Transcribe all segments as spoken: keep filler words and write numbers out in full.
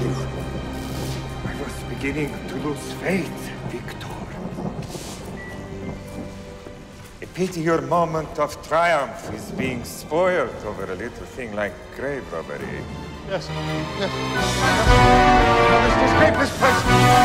you? I was beginning to lose faith, Victor. I pity your moment of triumph is being spoiled over a little thing like grave robbery. Yes, yes. I must escape this place.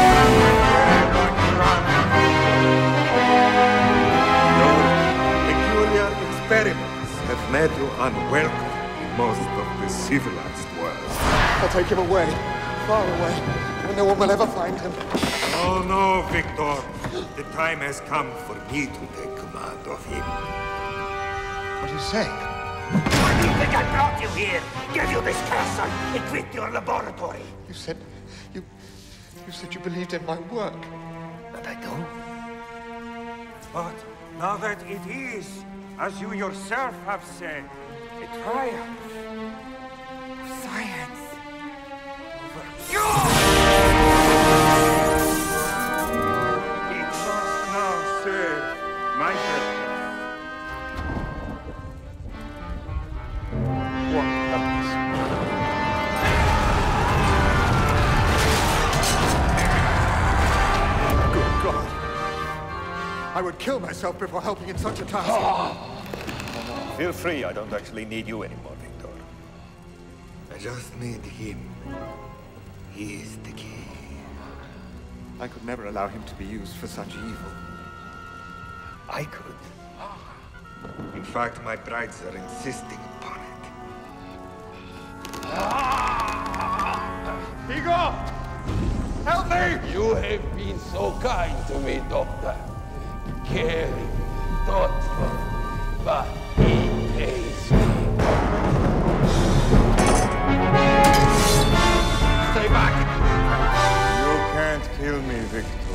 Your peculiar experiments have made you unwelcome in most of the civilized world. I'll take him away, far away, where no one will ever find him. Oh no, Victor. The time has come for me to take command of him. What are you saying? Why do you think I brought you here? Give you this castle and quit your laboratory. You said... you... you said you believed in my work. But I don't. But now that it is, as you yourself have said, a triumph of science over you! It must now serve my purpose. What purpose? Good God. I would kill myself before helping in such a task. Oh. Feel free, I don't actually need you anymore, Victor. I just need him. He is the key. I could never allow him to be used for such evil. I could. In fact, my brides are insisting upon it. Igor! Help me! You have been so kind to me, Doctor. Caring, thoughtful, but it pays me. Stay back! You can't kill me, Victor.